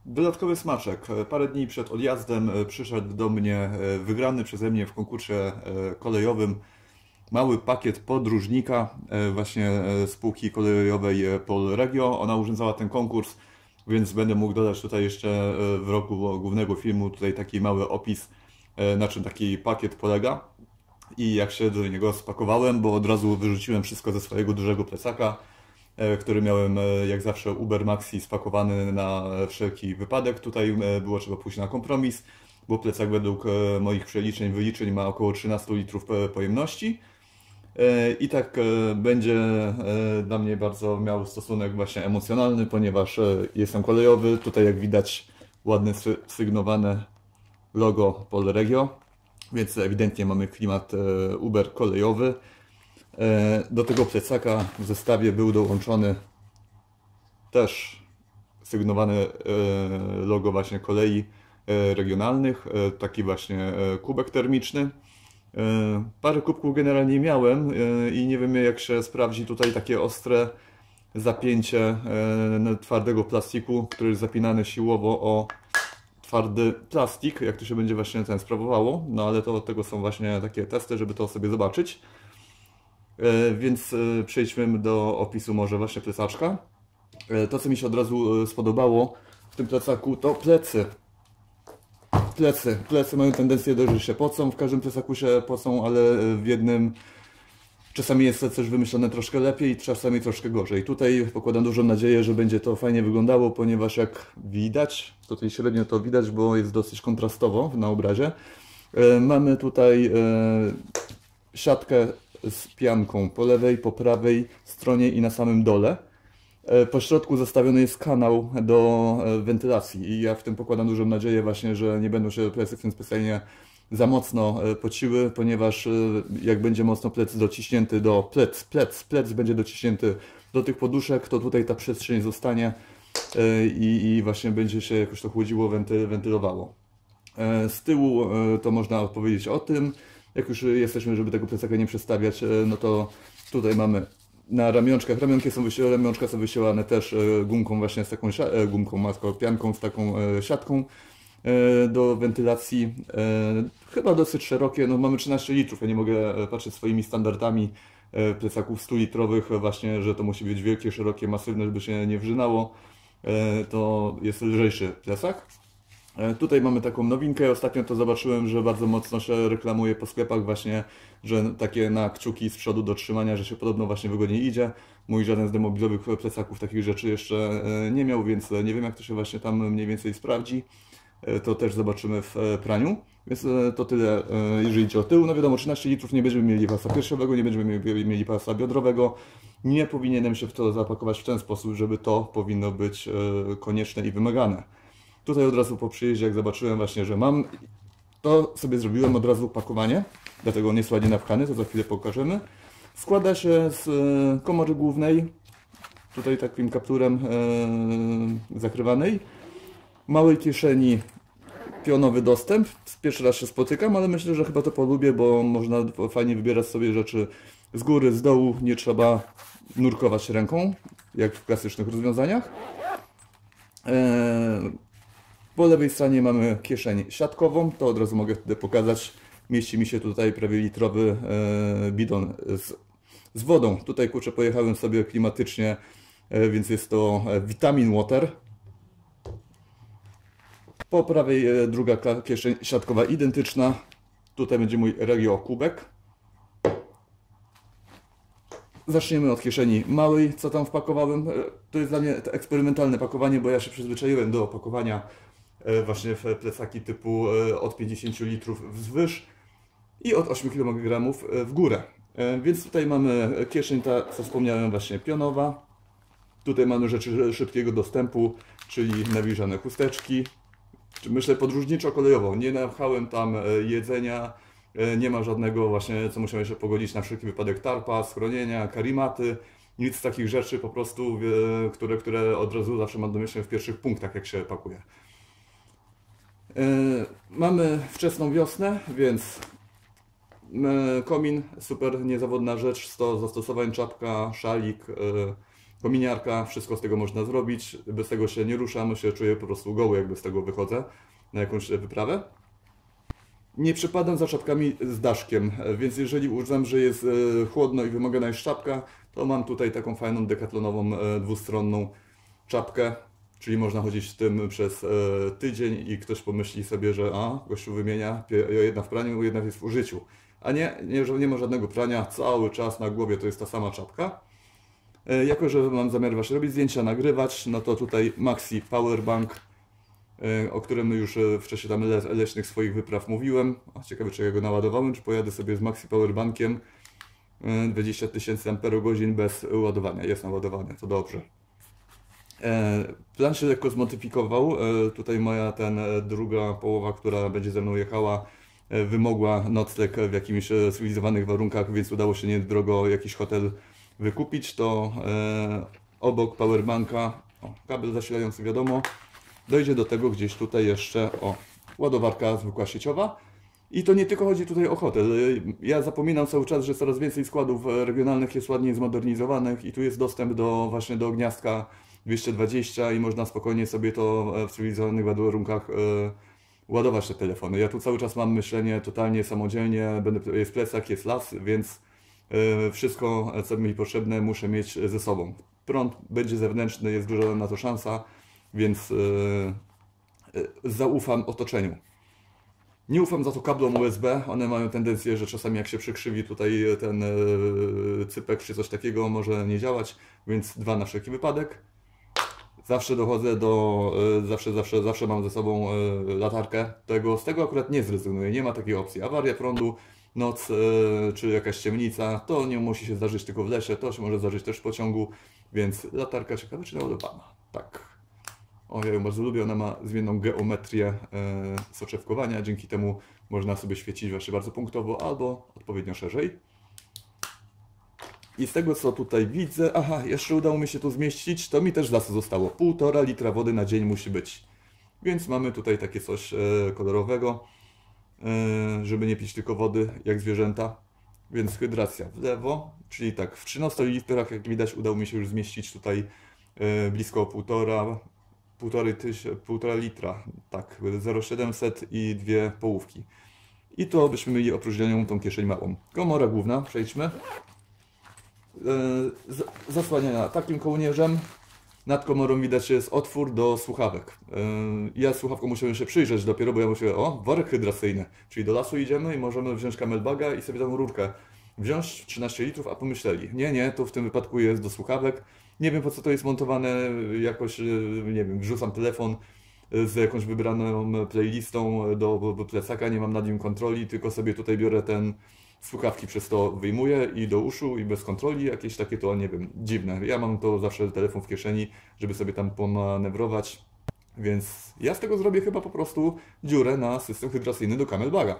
Dodatkowy smaczek. Parę dni przed odjazdem przyszedł do mnie wygrany przeze mnie w konkursie kolejowym mały pakiet podróżnika właśnie spółki kolejowej Polregio. Ona urządzała ten konkurs, więc będę mógł dodać tutaj jeszcze w roku głównego filmu tutaj taki mały opis, na czym taki pakiet polega i jak się do niego spakowałem, bo od razu wyrzuciłem wszystko ze swojego dużego plecaka, który miałem jak zawsze Uber Maxi spakowany na wszelki wypadek. Tutaj było trzeba pójść na kompromis, bo plecak według moich przeliczeń, wyliczeń ma około 13 litrów pojemności. I tak będzie dla mnie bardzo miał stosunek właśnie emocjonalny, ponieważ jestem kolejowy. Tutaj jak widać ładne sygnowane logo Polregio, więc ewidentnie mamy klimat Uber kolejowy. Do tego plecaka w zestawie był dołączony też sygnowane logo właśnie kolei regionalnych, taki właśnie kubek termiczny. Parę kubków generalnie miałem i nie wiem jak się sprawdzi tutaj takie ostre zapięcie twardego plastiku, który jest zapinany siłowo o twardy plastik, jak to się będzie właśnie ten sprawowało, no ale to od tego są właśnie takie testy, żeby to sobie zobaczyć. Więc przejdźmy do opisu może właśnie plecaczka. To co mi się od razu spodobało w tym plecaku to plecy. Plecy mają tendencję do, że się pocą, w każdym plecaku się pocą, ale w jednym czasami jest to coś wymyślone troszkę lepiej, czasami troszkę gorzej. Tutaj pokładam dużą nadzieję, że będzie to fajnie wyglądało, ponieważ jak widać, tutaj średnio to widać, bo jest dosyć kontrastowo na obrazie. Mamy tutaj siatkę z pianką po lewej, po prawej stronie i na samym dole. Po środku zostawiony jest kanał do wentylacji i ja w tym pokładam dużą nadzieję właśnie, że nie będą się plecy w tym specjalnie za mocno pociły, ponieważ jak będzie mocno plec dociśnięty do plec będzie dociśnięty do tych poduszek, to tutaj ta przestrzeń zostanie i właśnie będzie się jakoś to chłodziło, wentylowało. Z tyłu to można powiedzieć o tym, jak już jesteśmy, żeby tego plecaka nie przestawiać, no to tutaj mamy na ramionczkach, ramionczka są wysielane też gumką właśnie z taką pianką z taką siatką do wentylacji. Chyba dosyć szerokie, no mamy 13 litrów, ja nie mogę patrzeć swoimi standardami plecaków 100-litrowych właśnie, że to musi być wielkie, szerokie, masywne, żeby się nie wrzynało. To jest lżejszy plecak. Tutaj mamy taką nowinkę, ostatnio to zobaczyłem, że bardzo mocno się reklamuje po sklepach właśnie, że takie na kciuki z przodu do trzymania, że się podobno właśnie wygodniej idzie. Mój żaden z demobilowych plecaków takich rzeczy jeszcze nie miał, więc nie wiem jak to się właśnie tam mniej więcej sprawdzi. To też zobaczymy w praniu. Więc to tyle, jeżeli idzie o tył. No wiadomo, 13 litrów nie będziemy mieli pasa piersiowego, nie będziemy mieli pasa biodrowego. Nie powinienem się w to zapakować w ten sposób, żeby to powinno być konieczne i wymagane. Tutaj od razu po przyjeździe, jak zobaczyłem właśnie, że mam, to sobie zrobiłem od razu pakowanie, dlatego on jest ładnie napchany, to za chwilę pokażemy. Składa się z komory głównej, tutaj takim kapturem zakrywanej, małej kieszeni pionowy dostęp. Pierwszy raz się spotykam, ale myślę, że chyba to polubię, bo można fajnie wybierać sobie rzeczy z góry, z dołu, nie trzeba nurkować ręką, jak w klasycznych rozwiązaniach. Po lewej stronie mamy kieszeń siatkową, to od razu mogę wtedy pokazać. Mieści mi się tutaj prawie litrowy bidon z wodą. Tutaj kurczę pojechałem sobie klimatycznie, więc jest to Vitamin Water. Po prawej druga kieszeń siatkowa identyczna. Tutaj będzie mój Regio kubek. Zaczniemy od kieszeni małej, co tam wpakowałem. To jest dla mnie eksperymentalne pakowanie, bo ja się przyzwyczaiłem do opakowania właśnie w plecaki typu od 50 litrów wzwyż i od 8 kg w górę. Więc tutaj mamy kieszeń, ta co wspomniałem właśnie pionowa. Tutaj mamy rzeczy szybkiego dostępu, czyli nawilżane chusteczki. Myślę podróżniczo-kolejowo, nie napchałem tam jedzenia, nie ma żadnego właśnie, co musiałem się pogodzić na wszelki wypadek tarpa, schronienia, karimaty. Nic z takich rzeczy po prostu, które od razu zawsze mam domyślnie w pierwszych punktach, jak się pakuje. Mamy wczesną wiosnę, więc komin, super niezawodna rzecz, 100 zastosowań, czapka, szalik, kominiarka, wszystko z tego można zrobić. Bez tego się nie ruszam, się czuję po prostu goły, jakby z tego wychodzę na jakąś wyprawę. Nie przepadam za czapkami z daszkiem, więc jeżeli uznam, że jest chłodno i wymagana jest czapka, to mam tutaj taką fajną decathlonową dwustronną czapkę, czyli można chodzić w tym przez tydzień i ktoś pomyśli sobie, że gościu wymienia, jedna w praniu, jedna jest w użyciu. A nie ma żadnego prania, cały czas na głowie to jest ta sama czapka. Jako że mam zamiar właśnie robić zdjęcia, nagrywać, no to tutaj Maxi Powerbank, o którym już w czasie tam leśnych swoich wypraw mówiłem. Ciekawe, czy ja go naładowałem, czy pojadę sobie z Maxi Powerbankiem 20 000 Ah bez ładowania. Jest naładowany, to dobrze. Plan się lekko zmodyfikował. Tutaj moja druga połowa, która będzie ze mną jechała, wymogła nocleg w jakimiś cywilizowanych warunkach, więc udało się niedrogo jakiś hotel wykupić. To obok powerbanka, kabel zasilający wiadomo, dojdzie do tego gdzieś tutaj jeszcze ładowarka zwykła sieciowa. I to nie tylko chodzi tutaj o hotel. Ja zapominam cały czas, że coraz więcej składów regionalnych jest ładnie zmodernizowanych i tu jest dostęp właśnie do gniazdka 220 i można spokojnie sobie to w cywilizowanych warunkach ładować te telefony. Ja tu cały czas mam myślenie totalnie samodzielnie, jest plecak, jest las, więc wszystko, co mi potrzebne, muszę mieć ze sobą. Prąd będzie zewnętrzny, jest duża na to szansa, więc zaufam otoczeniu. Nie ufam za to kablom USB, one mają tendencję, że czasami jak się przykrzywi tutaj ten cypek czy coś takiego, może nie działać, więc dwa na wszelki wypadek. Zawsze dochodzę zawsze mam ze sobą latarkę. Z tego akurat nie zrezygnuję, nie ma takiej opcji. Awaria prądu, noc czy jakaś ciemnica, to nie musi się zdarzyć tylko w lesie, to się może zdarzyć też w pociągu, więc latarka ciekawe czy naładowana. Tak. Ja ją bardzo lubię, ona ma zmienną geometrię soczewkowania, dzięki temu można sobie świecić właśnie bardzo punktowo albo odpowiednio szerzej. I z tego co tutaj widzę, jeszcze udało mi się tu zmieścić, to mi też z lasu zostało. 1,5 litra wody na dzień musi być. Więc mamy tutaj takie coś kolorowego, żeby nie pić tylko wody jak zwierzęta. Więc hydracja w lewo, czyli tak w 13 litrach, jak widać, udało mi się już zmieścić tutaj blisko 1,5 litra, tak, 0,700 i 2 połówki. I to byśmy mieli opróżnioną tą kieszeń małą. Komora główna, przejdźmy. Zasłaniana takim kołnierzem. Nad komorą widać jest otwór do słuchawek. Ja słuchawką musiałem się przyjrzeć dopiero, bo ja myślałem, worek hydracyjny. Czyli do lasu idziemy i możemy wziąć camelbaga i sobie tą rurkę wziąć 13 litrów, a pomyśleli, nie, to w tym wypadku jest do słuchawek. Nie wiem po co to jest montowane, jakoś, nie wiem, wrzucam telefon z jakąś wybraną playlistą do plecaka, nie mam nad nim kontroli, tylko sobie tutaj biorę słuchawki przez to wyjmuję i do uszu i bez kontroli, jakieś takie to, nie wiem, dziwne. Ja mam to zawsze telefon w kieszeni, żeby sobie tam pomanewrować, więc ja z tego zrobię chyba po prostu dziurę na system hydracyjny do camelbaga.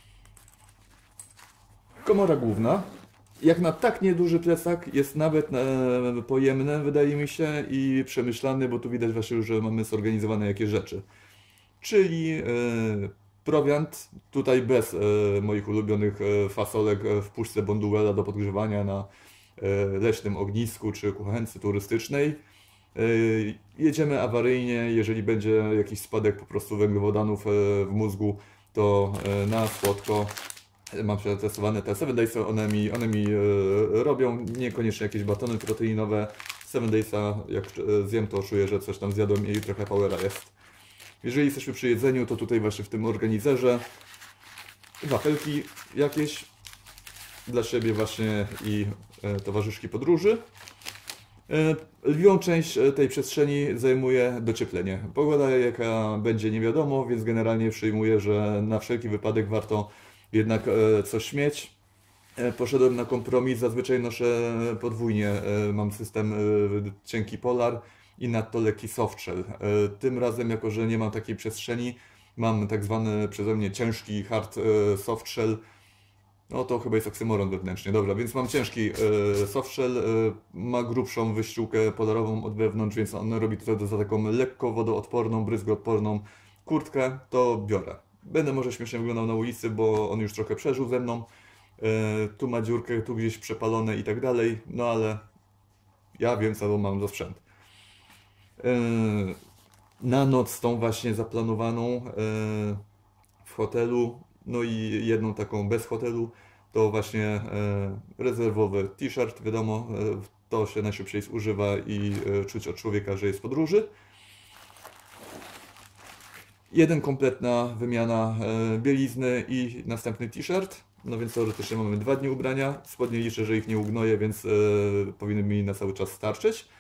Komora główna. Jak na tak nieduży plecak jest nawet pojemne, wydaje mi się, i przemyślany, bo tu widać właśnie, że mamy zorganizowane jakieś rzeczy. Czyli prowiant, tutaj bez moich ulubionych fasolek w puszce Bonduela do podgrzewania na leśnym ognisku czy kuchence turystycznej. Jedziemy awaryjnie, jeżeli będzie jakiś spadek po prostu węglowodanów w mózgu, to na słodko. Mam przetestowane te 7 Days'y, one mi robią, niekoniecznie jakieś batony proteinowe. 7 Days'a, jak zjem, to czuję, że coś tam zjadłem i trochę powera jest. Jeżeli jesteśmy przy jedzeniu, to tutaj właśnie w tym organizerze wafelki jakieś dla siebie właśnie i towarzyszki podróży. Lwią część tej przestrzeni zajmuje docieplenie. Pogoda jaka będzie nie wiadomo, więc generalnie przyjmuję, że na wszelki wypadek warto jednak coś mieć. Poszedłem na kompromis, zazwyczaj noszę podwójnie, mam system cienki Polar i nadto lekki softshell. Tym razem, jako że nie mam takiej przestrzeni, mam tak zwany przeze mnie ciężki hard softshell. No to chyba jest oksymoron wewnętrznie, dobra, więc mam ciężki softshell, ma grubszą wyściółkę polarową od wewnątrz, więc on robi tutaj za taką lekko wodoodporną, bryzgoodporną kurtkę, to biorę. Będę może śmiesznie wyglądał na ulicy, bo on już trochę przeżył ze mną. Tu ma dziurkę, tu gdzieś przepalone i tak dalej, no ale ja wiem, co mam za sprzęt. Na noc tą właśnie zaplanowaną w hotelu, no i jedną taką bez hotelu, to właśnie rezerwowy t-shirt, wiadomo, to się najszybciej zużywa i czuć od człowieka, że jest w podróży. Jeden kompletna wymiana bielizny i następny t-shirt. No więc teoretycznie mamy 2 dni ubrania. Spodnie liczę, że ich nie ugnoję, więc powinny mi na cały czas starczyć.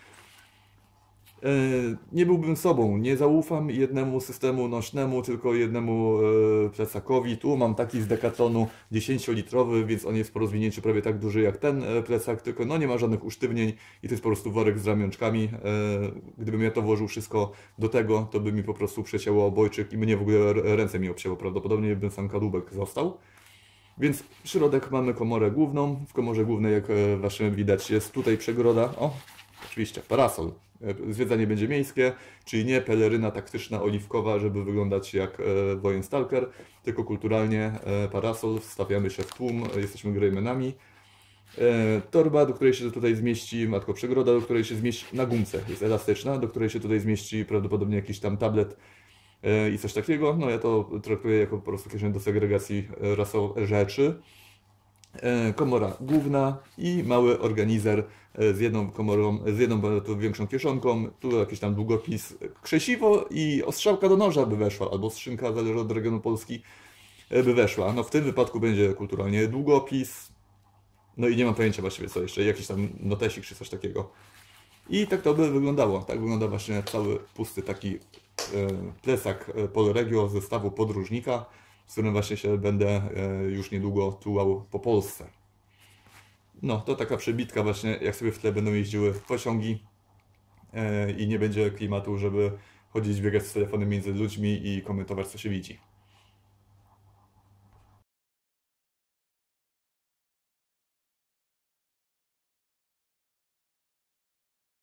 Nie byłbym sobą, nie zaufam jednemu systemu nośnemu, tylko jednemu plecakowi. Tu mam taki z Decathlonu 10-litrowy, więc on jest po rozwinięciu prawie tak duży jak ten plecak, tylko no nie ma żadnych usztywnień i to jest po prostu worek z ramionczkami. Gdybym ja to włożył wszystko do tego, to by mi po prostu przecięło obojczyk i mnie w ogóle ręce mi obcięło, prawdopodobnie bym sam kadłubek został. Więc w środek mamy komorę główną. W komorze głównej, jak właśnie widać, jest tutaj przegroda. O, oczywiście, parasol. Zwiedzanie będzie miejskie, czyli nie peleryna taktyczna oliwkowa, żeby wyglądać jak wojenstalker, tylko kulturalnie parasol, wstawiamy się w tłum, jesteśmy greymenami. Torba, do której się tutaj zmieści, matko przegroda, do której się zmieści na gumce, jest elastyczna, do której się tutaj zmieści prawdopodobnie jakiś tam tablet i coś takiego. No ja to traktuję jako po prostu kieszeń do segregacji rzeczy. Komora główna i mały organizer z jedną komorą, z jedną większą kieszonką, tu jakiś tam długopis, krzesiwo i ostrzałka do noża by weszła, albo skrzynka, zależy od regionu Polski, by weszła. No w tym wypadku będzie kulturalnie długopis, no i nie mam pojęcia właściwie co jeszcze, jakiś tam notesik czy coś takiego. I tak to by wyglądało. Tak wygląda właśnie cały pusty taki plecak Polregio z zestawu podróżnika, z którym właśnie się będę już niedługo tułał po Polsce. No, to taka przebitka właśnie, jak sobie w tle będą jeździły pociągi i nie będzie klimatu, żeby chodzić, biegać z telefonem między ludźmi i komentować, co się widzi.